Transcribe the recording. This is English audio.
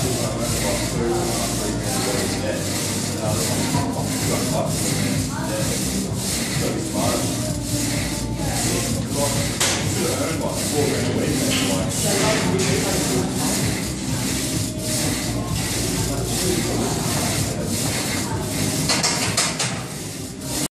Should have earned like 4 grand a week.